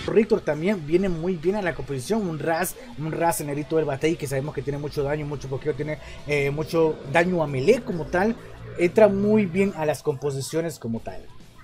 Rictor también viene muy bien a la composición. Un Raz el negrito del Batey, que sabemos que tiene mucho daño, mucho pokeo, tiene mucho daño a melee como tal. Entra muy bien a las composiciones como tal.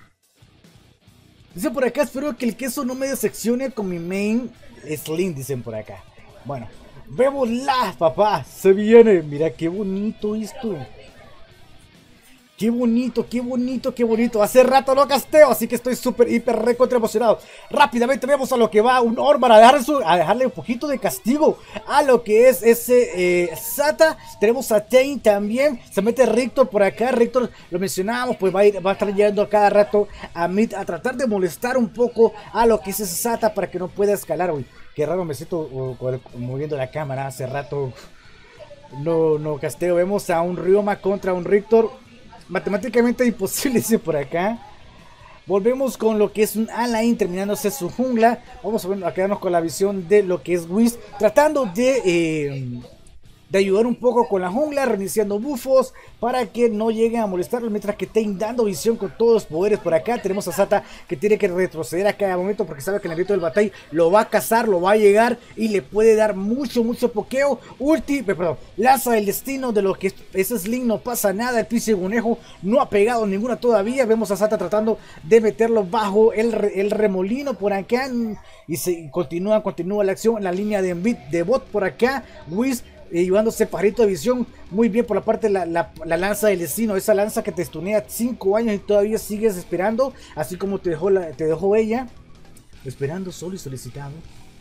Dice por acá, espero que el queso no me decepcione con mi main Sling, dicen por acá. Bueno, vemos la papá, se viene. Mira qué bonito esto. Qué bonito, qué bonito, qué bonito. Hace rato no casteo, así que estoy súper, hiper, recontra emocionado. Rápidamente vemos a lo que va un Ormar a dejarle un poquito de castigo a lo que es ese Sata. Tenemos a Tain también. Se mete Rictor por acá. Rictor, lo mencionábamos, pues va a estar llegando a cada rato a mid a tratar de molestar un poco a lo que es ese Sata para que no pueda escalar. Uy, qué raro me siento moviendo la cámara. Hace rato no casteo. Vemos a un Ryoma contra un Rictor. Matemáticamente imposible, dice por acá. Volvemos con lo que es un Alain terminándose su jungla. Vamos a quedarnos con la visión de lo que es Whis, tratando de ayudar un poco con la jungla, reiniciando buffos para que no lleguen a molestarlo, mientras que Tain dando visión con todos los poderes por acá. Tenemos a Sata que tiene que retroceder a cada momento porque sabe que el negrito del Batey lo va a cazar, lo va a llegar y le puede dar mucho pokeo. Lanza del destino de lo que es Sling, no pasa nada, el Piso Conejo no ha pegado ninguna todavía. Vemos a Sata tratando de meterlo bajo el remolino por acá y continúa la acción en la línea de bot por acá. Whis llevándose pajarito de visión muy bien por la parte de la lanza del destino, esa lanza que te stunea 5 años y todavía sigues esperando, así como te dejó ella, esperando solo y solicitado.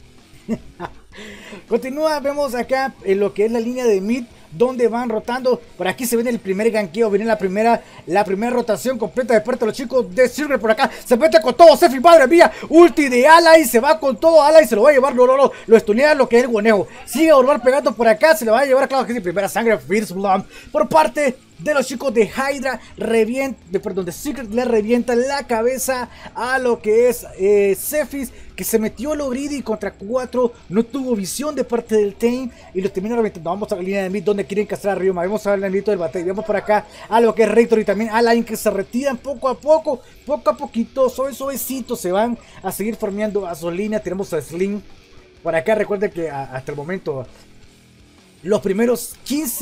Continúa, vemos acá en lo que es la línea de mid, donde van rotando. Por aquí se viene el primer ganqueo, viene la primera rotación completa de parte de los chicos de Silver. Por acá se mete con todo Sefi, madre mía, ulti de Alay, se va con todo Alay, se lo va a llevar, lo estunea lo que es el conejo. Sigue Ormar pegando por acá, se le va a llevar, claro que sí, primera sangre, First Blood por parte de los chicos de Hydra. De Secret le revienta la cabeza a lo que es Cephis, que se metió lo greedy contra 4, no tuvo visión de parte del Tain y lo termina reventando. Vamos a la línea de mid donde quieren castrar a Ryoma. Vamos a ver el negrito del Batey. Vamos por acá a lo que es Rictor y también Alain, que se retiran poco a poquito, suavecito se van a seguir farmeando a su línea. Tenemos a Sling por acá. Recuerden que hasta el momento los primeros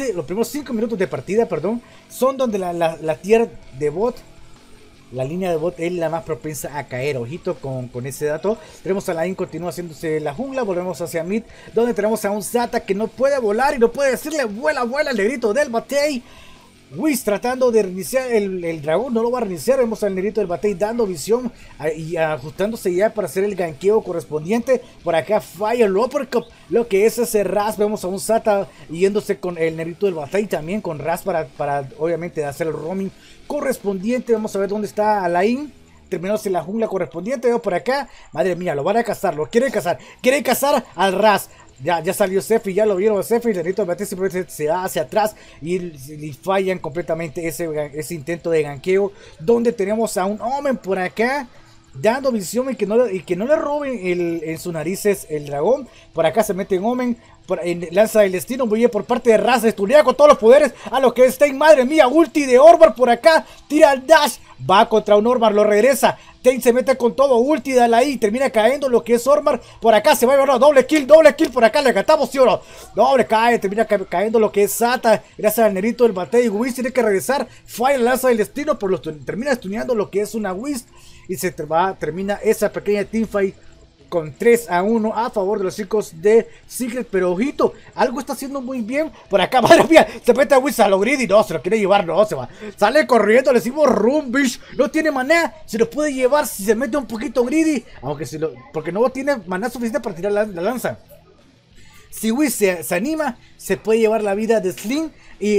5 minutos de partida, perdón, son donde la tier de bot, la línea de bot es la más propensa a caer. Ojito con ese dato. Tenemos a Alain, continúa haciéndose la jungla. Volvemos hacia mid, donde tenemos a un Sata que no puede volar y no puede decirle vuela, el negrito del Batey. Whis tratando de reiniciar el dragón, no lo va a reiniciar. Vemos al negrito del Batey dando visión y ajustándose ya para hacer el ganqueo correspondiente. Por acá falla el uppercut, lo que es ese Raz. Vemos a un Sata yéndose con el negrito del Batey también con Raz para obviamente hacer el roaming correspondiente. Vamos a ver dónde está Alain. Terminándose la jungla correspondiente. Veo por acá, madre mía, lo van a cazar, lo quieren cazar al Raz. Ya salió Sefi, ya lo vieron a Sefi. El negrito del Batey simplemente se va hacia atrás y fallan completamente ese intento de ganqueo. Donde tenemos a un Omen por acá dando visión y que no le roben en sus narices el dragón. Por acá se mete en Omen. Lanza del destino, muy bien por parte de Raz, estunea con todos los poderes a lo que es Tain, madre mía, ulti de Ormar por acá, tira el dash, va contra un Ormar, lo regresa, Tain se mete con todo, ulti de ahí, termina cayendo lo que es Ormar, por acá se va a llevar doble kill por acá, le cantamos, ¿sí o no? Doble termina cayendo lo que es Sata, gracias al negrito del Batey. Whis tiene que regresar, falla la lanza del destino, termina estuneando lo que es una Whis y termina esa pequeña teamfight con 3-1 a favor de los chicos de Secret. Pero ojito, algo está haciendo muy bien por acá, madre mía, se mete a Whis a lo greedy, no, se lo quiere llevar, no, se va, sale corriendo, le decimos run, bitch, no tiene maná, se lo puede llevar si se mete un poquito greedy, porque no tiene maná suficiente para tirar la lanza. Si Whis se anima, se puede llevar la vida de Sling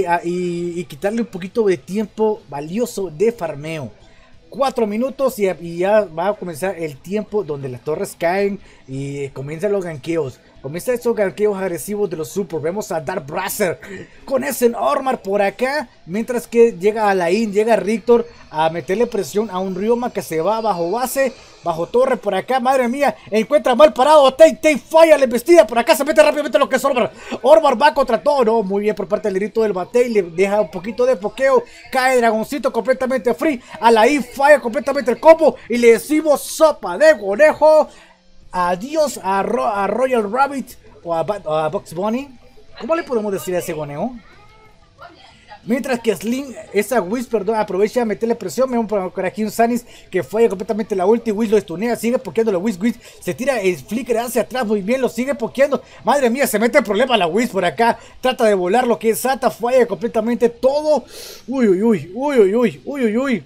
y quitarle un poquito de tiempo valioso de farmeo. 4 minutos y ya va a comenzar el tiempo donde las torres caen y comienzan los ganqueos. Comienzan esos ganqueos agresivos de los super. Vemos a Dark Brasser con ese Ormar por acá. Mientras que llega Alain, llega Rictor a meterle presión a un Ryoma que se va bajo base, bajo torre por acá. Madre mía, encuentra mal parado Tain falla la embestida. Por acá se mete rápidamente lo que es Ormar. Ormar va contra todo, no, muy bien por parte del negrito del Batey. Le deja un poquito de pokeo. Cae dragoncito completamente free. Alain falla completamente el combo y le decimos sopa de conejo. Adiós a Royal Rabbit o a Bugs Bunny. ¿Cómo le podemos decir a ese conejo? Mientras que Slim, esa Wiz, perdón, aprovecha a meterle presión. Vemos por aquí un Sanis que falla completamente la ulti. Wiz lo estunea, sigue pokeando la Wiz. Se tira el flicker hacia atrás, muy bien, lo sigue pokeando. Madre mía, se mete en problema la Wiz por acá. Trata de volar lo que es Sata, falla completamente todo. Uy, uy, uy, uy, uy, uy, uy, uy, uy.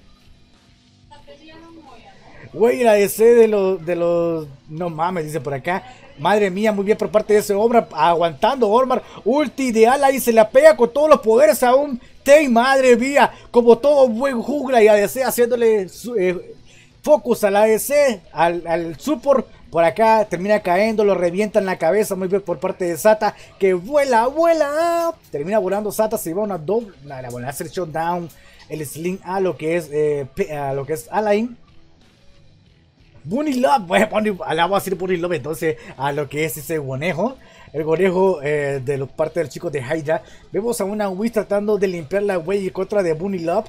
Güey, la DC de los... No mames, dice por acá. Madre mía, muy bien por parte de ese Ormar. Aguantando Ormar. Ulti ideal ahí. Se la pega con todos los poderes a un Tay. Madre mía. Como todo buen jungla y ADC haciéndole focus a la ADC. Al support. Por acá termina cayendo. Lo revienta en la cabeza. Muy bien por parte de Sata. Que vuela, vuela. Termina volando Sata. Se va una doble. Bueno, hace el shutdown. El Sling a lo que es Alain. Bunny Love, voy a decir Bunny Love entonces a lo que es ese conejo. El conejo de la parte del chico de Hydra. Vemos a una Wiz tratando de limpiar la huella en contra de Bunny Love.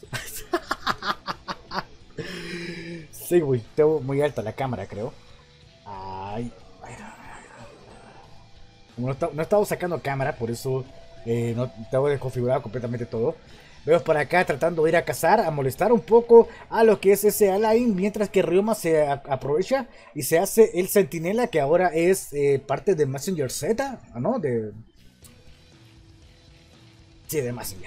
Sí, güey, tengo muy alta la cámara, creo. Ay, no he estado sacando cámara, por eso no tengo desconfigurado completamente todo. Vemos por acá tratando de ir a cazar, a molestar un poco a lo que es ese Alain, mientras que Ryoma se aprovecha y se hace el Centinela, que ahora es parte de Messenger Z, ¿no? Sí, de Messenger.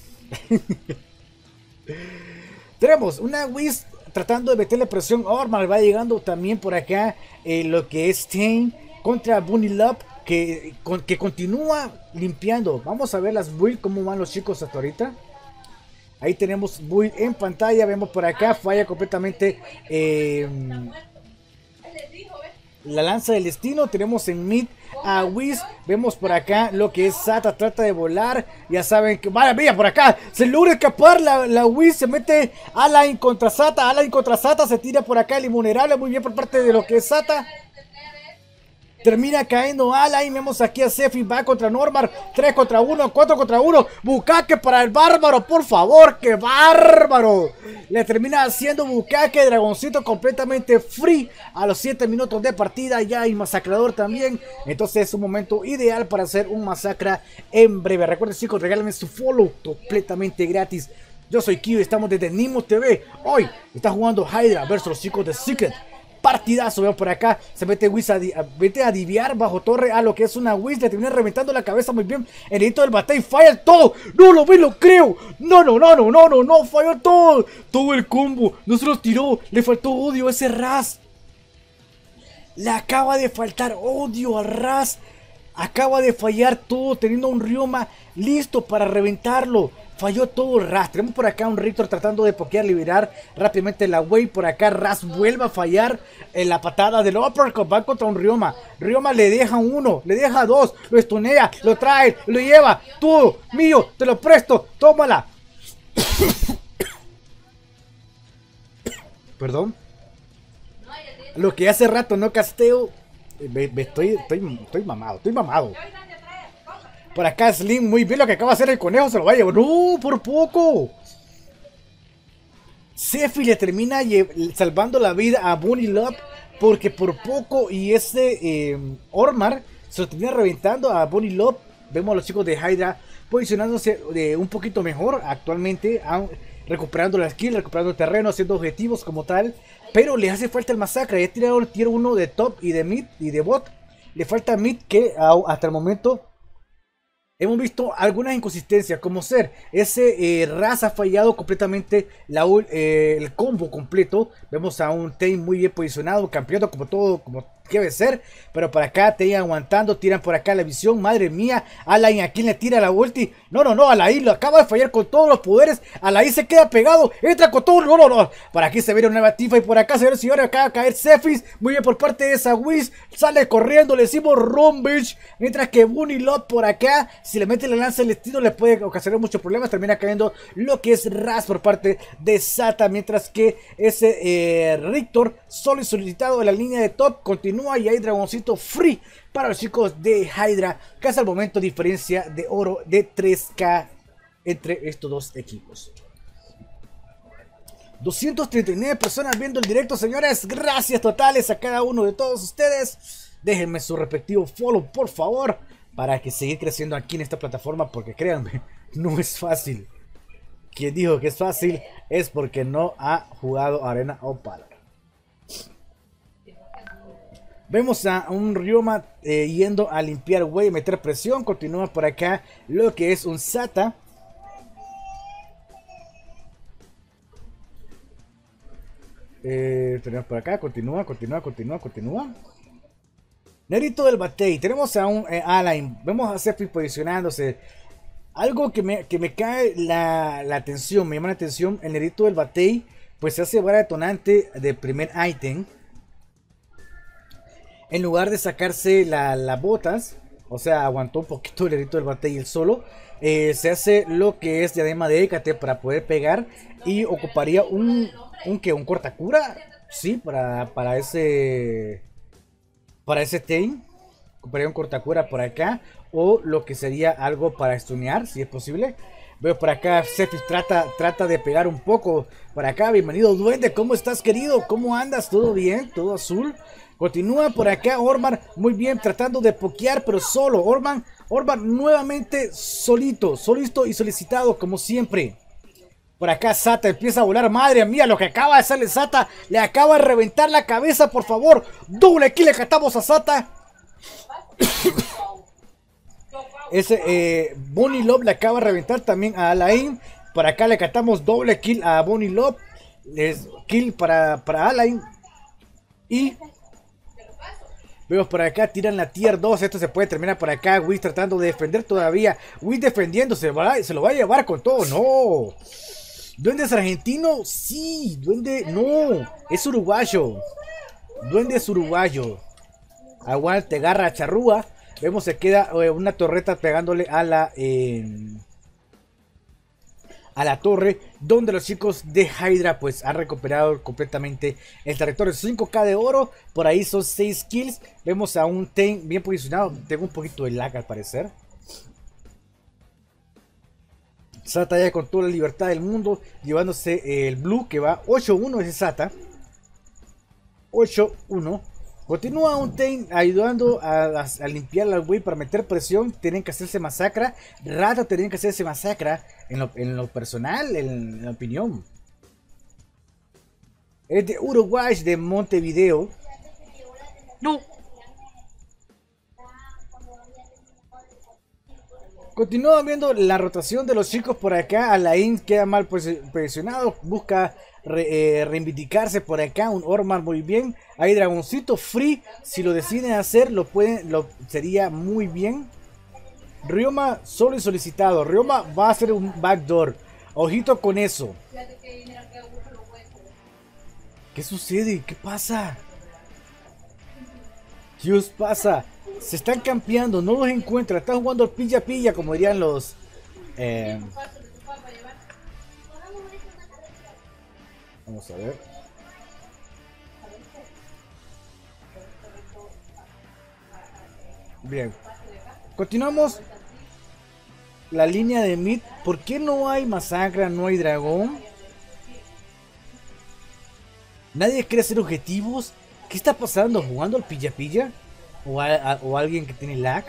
Tenemos una Wiz tratando de meterle presión. Ormar va llegando también por acá lo que es Tain contra Bunny Love, que continúa limpiando. Vamos a ver las builds, cómo van los chicos hasta ahorita. Ahí tenemos build en pantalla, vemos por acá, falla completamente la lanza del destino. Tenemos en mid a Wiz, vemos por acá lo que es Sata, trata de volar, ya saben que, vaya mía, por acá, se logra escapar la Wiz, se mete Alain contra Sata, se tira por acá el invulnerable, muy bien por parte de lo que es Sata. Termina cayendo Alain, vemos aquí a Sefi, va contra Normar, 3 contra 1, 4 contra 1, Bukake para el bárbaro, por favor, que bárbaro. Le termina haciendo Bukake, dragoncito completamente free a los 7 minutos de partida, ya hay masacrador también, entonces es un momento ideal para hacer un masacra en breve. Recuerden chicos, regálenme su follow completamente gratis. Yo soy Kio y estamos desde Nimo TV, hoy está jugando Hydra versus los chicos de Secret. Partidazo, veo por acá, se mete Wiz vete a diviar bajo torre a lo que es una Wiz, le termina reventando la cabeza muy bien, el hito del batalla, falla todo, no lo creo, no, falló todo el combo, no se los tiró, le faltó odio a ese Raz, le acaba de faltar odio al Raz, acaba de fallar todo, teniendo un Ryoma listo para reventarlo. Falló todo Raz. Tenemos por acá un Rictor tratando de pokear, liberar rápidamente la wave. Por acá Raz vuelve a fallar en la patada del uppercut. Va contra un Ryoma. Ryoma le deja uno, le deja dos, lo estunea, lo trae, lo lleva. Todo mío, te lo presto, tómala. Perdón. Lo que hace rato no casteo. Estoy mamado. Por acá Slim, muy bien lo que acaba de hacer el conejo, se lo va a llevar. ¡No! ¡Por poco! Sefi le termina salvando la vida a Bunny Love porque por poco, y ese Ormar se lo termina reventando a Bunny Love. Vemos a los chicos de Hydra posicionándose un poquito mejor actualmente, recuperando la skill, recuperando el terreno, haciendo objetivos como tal. Pero le hace falta el masacre. Ya tirado el tier 1 de top y de mid y de bot. Le falta mid, que hasta el momento hemos visto algunas inconsistencias, como ser ese Raz ha fallado completamente el combo completo. Vemos a un Tain muy bien posicionado, campeando como todo, como debe ser. Pero para acá Tain aguantando, tiran por acá la visión. Madre mía, Alain, ¿a quién le tira la ulti? No, Alain lo acaba de fallar con todos los poderes. Alain se queda pegado, entra con todo. No. Para aquí se ve una nueva tifa y por acá, señores y señores, acaba de caer Cephis. Muy bien por parte de esa Wiz. Sale corriendo, le decimos Run Bitch. Mientras que Bunny Love por acá, si le mete la lanza del destino, le puede ocasionar muchos problemas. Termina cayendo lo que es Raz por parte de Sata. Mientras que ese Rictor, solo y solicitado en la línea de top, continúa y hay dragoncito free para los chicos de Hydra, que hasta el momento diferencia de oro de 3K entre estos dos equipos. 239 personas viendo el directo, señores. Gracias totales a cada uno de todos ustedes. Déjenme su respectivo follow, por favor, para que seguir creciendo aquí en esta plataforma, porque créanme, no es fácil. Quien dijo que es fácil es porque no ha jugado Arena of Valor. Vemos a un Ryoma yendo a limpiar güey, meter presión. Continúa por acá lo que es un Sata. Tenemos por acá, continúa. Nerito del Batey. Tenemos a un Alain. Vemos a Sephi posicionándose. Algo que me cae la atención, me llama la atención. El Nerito del Batey pues se hace vara detonante de primer ítem. En lugar de sacarse las botas, o sea, aguantó un poquito el Nerito del Batey el solo. Se hace lo que es diadema de Hécate para poder pegar. Y ocuparía un cortacura. Sí, para ese Tain. Ocuparía un cortacura por acá. O lo que sería algo para stunear, si es posible. Veo por acá, Sephi trata de pegar un poco. Por acá, bienvenido Duende, ¿cómo estás, querido? ¿Cómo andas? ¿Todo bien? ¿Todo azul? Continúa por acá Orban, muy bien, tratando de pokear, pero solo. Orban nuevamente solito y solicitado, como siempre. Por acá Sata empieza a volar, madre mía, lo que acaba de hacerle Sata. Le acaba de reventar la cabeza, por favor. Doble kill le catamos a Sata. Ese Bonnie Love le acaba de reventar también a Alain. Por acá le catamos doble kill a Bonnie Love. Kill para Alain. Y vemos por acá, tiran la tier 2. Esto se puede terminar por acá. Wiz tratando de defender todavía. Wiz defendiéndose. Se lo va a llevar con todo. No. ¿Duende es argentino? Sí. Duende no. Es uruguayo. Duende es uruguayo. Aguante, garra charrúa. Vemos se queda una torreta pegándole a la torre, donde los chicos de Hydra pues han recuperado completamente el territorio. 5k de oro, por ahí son 6 kills. Vemos a un Tain bien posicionado. Tengo un poquito de lag al parecer. Sata ya con toda la libertad del mundo, llevándose el blue que va 8-1 ese Sata. 8-1. Continúa un Tain ayudando a limpiar la wave para meter presión. Tienen que hacerse masacra. Rato tienen que hacerse masacra. En lo personal, en la opinión. Es de Uruguay, de Montevideo. No. Continúa viendo la rotación de los chicos por acá. Alain queda mal posicionado. Busca reivindicarse por acá. Un Orman muy bien. Hay dragoncito free. Si lo deciden hacer, sería muy bien. Ryoma solo y solicitado. Ryoma va a hacer un backdoor. Ojito con eso. ¿Qué sucede? ¿Qué pasa? ¿Qué os pasa? Se están campeando, no los encuentra. Están jugando al pilla-pilla, como dirían los... Vamos a ver. Bien. Continuamos la línea de mid. ¿Por qué no hay masacra? No hay dragón. Nadie quiere hacer objetivos. ¿Qué está pasando? ¿Jugando al pilla-pilla? ¿O alguien que tiene lag?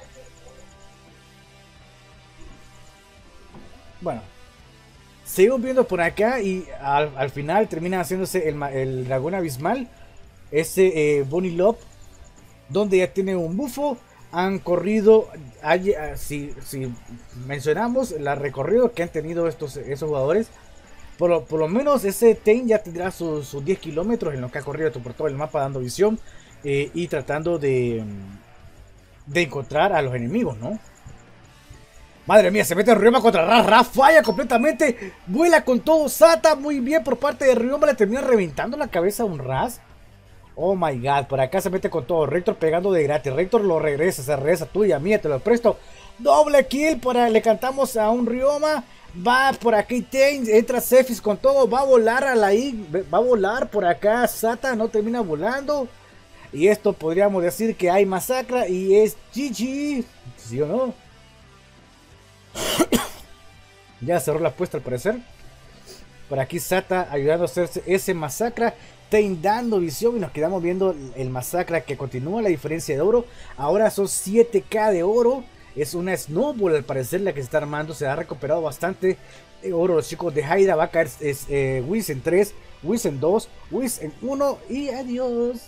Bueno. Seguimos viendo por acá y al final termina haciéndose el dragón abismal. Ese Bonnie Love, donde ya tiene un bufo. Han corrido, si mencionamos el recorrido que han tenido esos jugadores, por lo menos ese Tain ya tendrá sus 10 kilómetros en lo que ha corrido por todo el mapa dando visión y tratando de encontrar a los enemigos, ¿no? Madre mía, se mete Ryoma contra Ras. Ras falla completamente. Vuela con todo Sata. Muy bien por parte de Ryoma. Le termina reventando la cabeza a un Ras. Oh my god. Por acá se mete con todo. Rector pegando de gratis. Rector lo regresa. Se regresa tuya. Mía, te lo presto. Doble kill. Le cantamos a un Ryoma. Va por aquí Tain. Entra Cephis con todo. Va a volar a la I. Va a volar por acá. Sata no termina volando. Y esto podríamos decir que hay masacra. Y es GG. ¿Sí o no? Ya cerró la apuesta al parecer. Por aquí Sata ayudando a hacerse ese masacra. Tain dando visión y nos quedamos viendo el masacra que continúa la diferencia de oro. Ahora son 7k de oro. Es una snowball al parecer la que se está armando. Se ha recuperado bastante oro los chicos de Hydra. Va a caer Whis en 3, Whis en 2, Whis en 1 y adiós.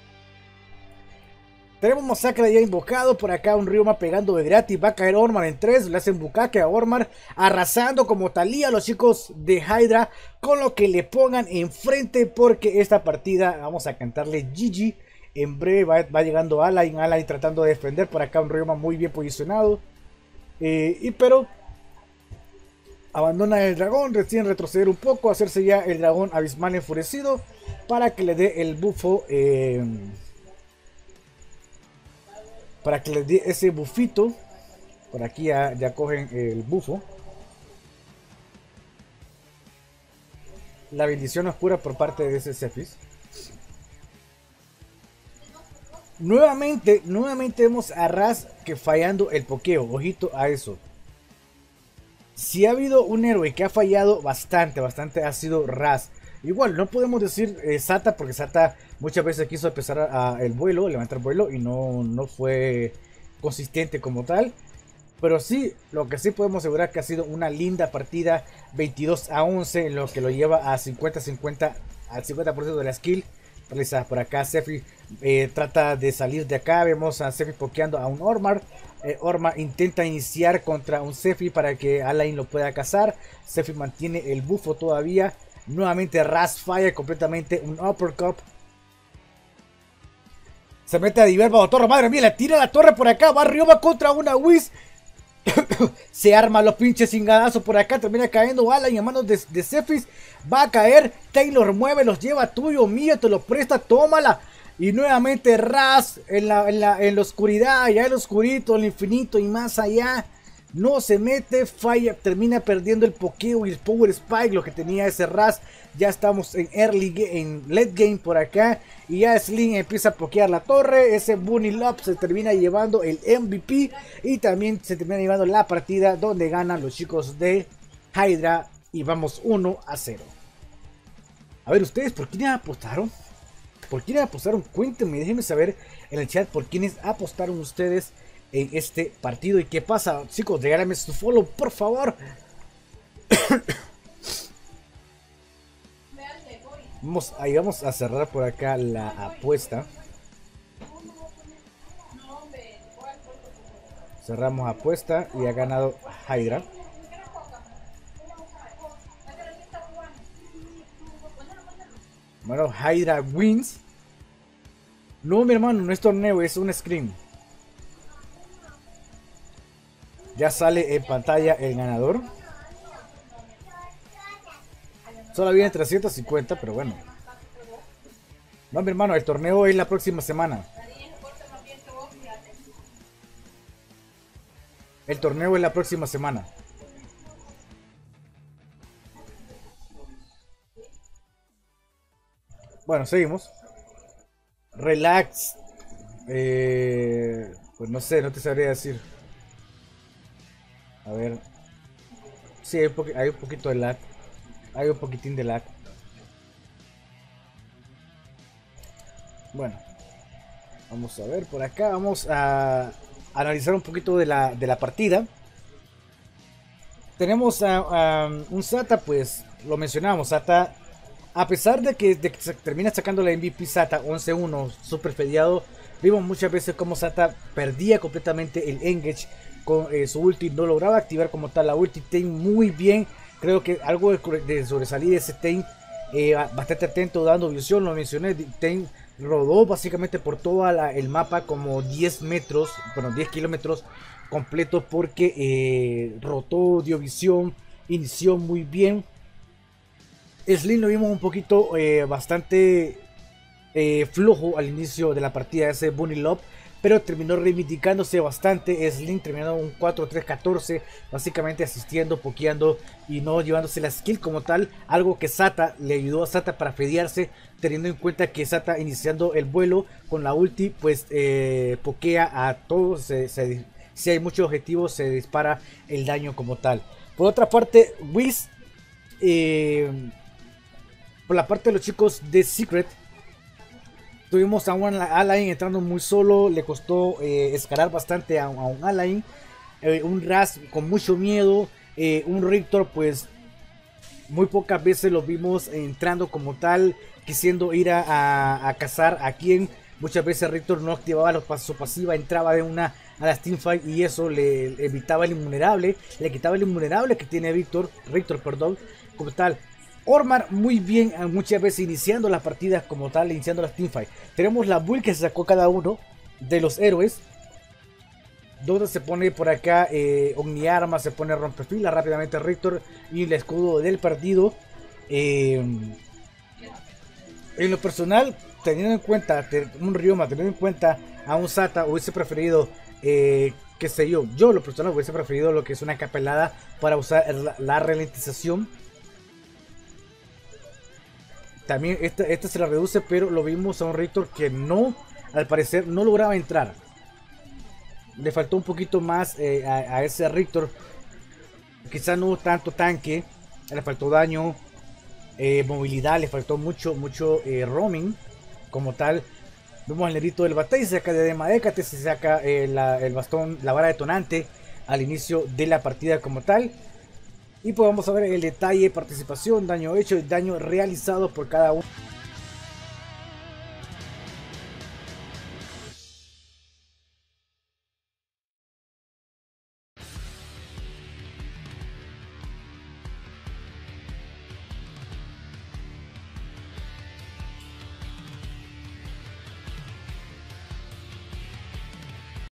Tenemos masacre ya invocado. Por acá un Ryoma pegando de gratis. Va a caer Ormar en 3. Le hacen bucaque a Ormar. Arrasando como Talía los chicos de Hydra. Con lo que le pongan enfrente. Porque esta partida vamos a cantarle GG. En breve va llegando Alain. Alain tratando de defender. Por acá un Ryoma muy bien posicionado. Pero abandona el dragón. Deciden retroceder un poco. Hacerse ya el dragón abismal enfurecido. Para que le dé el bufo. Para que les dé ese bufito. Por aquí ya cogen el bufo. La bendición oscura por parte de ese Cephis. Nuevamente vemos a Raz que fallando el pokeo. Ojito a eso. Si ha habido un héroe que ha fallado bastante ha sido Raz. Igual no podemos decir Sata, porque Sata muchas veces quiso empezar el vuelo, levantar vuelo y no fue consistente como tal. Pero sí, lo que sí podemos asegurar que ha sido una linda partida, 22-11, en lo que lo lleva a 50-50, al 50% de la skill realizada. Por acá Sephi trata de salir de acá, vemos a Sephi pokeando a un Ormar. Ormar intenta iniciar contra un Sephi para que Alain lo pueda cazar. Sephi mantiene el bufo todavía. Nuevamente Raz falla completamente un uppercut. Se mete a Diver bajo torre. Madre mía, le tira la torre por acá. Va Ryoma contra una Whis. Se arma los pinches cingadazos por acá. Termina cayendo Alain a manos de Cephis. Va a caer. Taylor mueve, los lleva. Tuyo, mío, te lo presta. Tómala. Y nuevamente Raz en la oscuridad. Allá en lo oscurito, en el infinito y más allá. No se mete, falla, termina perdiendo el pokeo y el power spike, lo que tenía ese Raz. Ya estamos en en late game por acá. Y ya Sling empieza a pokear la torre. Ese Bunny Lop se termina llevando el MVP. Y también se termina llevando la partida donde ganan los chicos de Hydra. Y vamos 1-0. A ver, ustedes, ¿por quiénes apostaron? ¿Por quiénes apostaron? Cuéntenme, déjenme saber en el chat por quiénes apostaron ustedes en este partido. ¿Y qué pasa, chicos? Regálenme su follow, por favor. Ahí vamos a cerrar por acá la apuesta. Cerramos apuesta y ha ganado Hydra. Bueno, Hydra wins. No, mi hermano, no es torneo, es un screen. Ya sale en pantalla el ganador. Solo viene 350, pero bueno. No, mi hermano, el torneo es la próxima semana. El torneo es la próxima semana. Bueno, seguimos. Relax. Pues no sé, no te sabría decir. A ver. Sí, hay un poquito de lag. Hay un poquitín de lag. Bueno. Vamos a ver por acá. Vamos a analizar un poquito de la partida. Tenemos a un Sata, pues lo mencionamos. Sata, a pesar de que se termina sacando la MVP Sata 11-1, super fediado, vimos muchas veces como Sata perdía completamente el engage con su ulti, no lograba activar como tal la ulti. Tain muy bien, creo que algo de sobresalir ese Tain, bastante atento, dando visión, lo mencioné. Tain rodó básicamente por todo el mapa como 10 metros, bueno 10 kilómetros completo, porque rotó, dio visión, inició muy bien. Sling lo vimos un poquito bastante flojo al inicio de la partida, ese Bunny Lop, pero terminó reivindicándose bastante. Sling terminó un 4-3-14, básicamente asistiendo, pokeando y no llevándose la skill como tal, algo que Sata le ayudó a Sata para fedearse, teniendo en cuenta que Sata iniciando el vuelo con la ulti pues pokea a todos. Si hay muchos objetivos se dispara el daño como tal. Por otra parte, Whis Por la parte de los chicos de Secret, tuvimos a un Alain entrando muy solo, le costó escalar bastante a un Alain, un Raz con mucho miedo, un Rictor pues muy pocas veces lo vimos entrando como tal, quisiendo ir a cazar a quien. Muchas veces Rictor no activaba su pasiva, entraba de una a las teamfight y eso le evitaba el invulnerable, le quitaba el invulnerable que tiene Rictor, perdón, como tal. Ormar muy bien, muchas veces iniciando las partidas como tal, iniciando las teamfight. Tenemos la build que se sacó cada uno de los héroes, donde se pone por acá Omniarma, se pone Rompefila rápidamente Rictor y el escudo del partido. En lo personal, teniendo en cuenta un Ryoma, teniendo en cuenta a un Sata, hubiese preferido, qué sé yo, lo personal hubiese preferido lo que es una capelada para usar la ralentización. También esta se la reduce, pero lo vimos a un Rictor que no, al parecer, no lograba entrar. Le faltó un poquito más a ese Rictor. Quizá no tanto tanque, le faltó daño, movilidad, le faltó mucho roaming como tal. Vemos el negrito del batalla, se saca de Hécate, se saca el bastón, la vara detonante al inicio de la partida como tal. Y pues vamos a ver el detalle, participación, daño hecho y daño realizado por cada uno.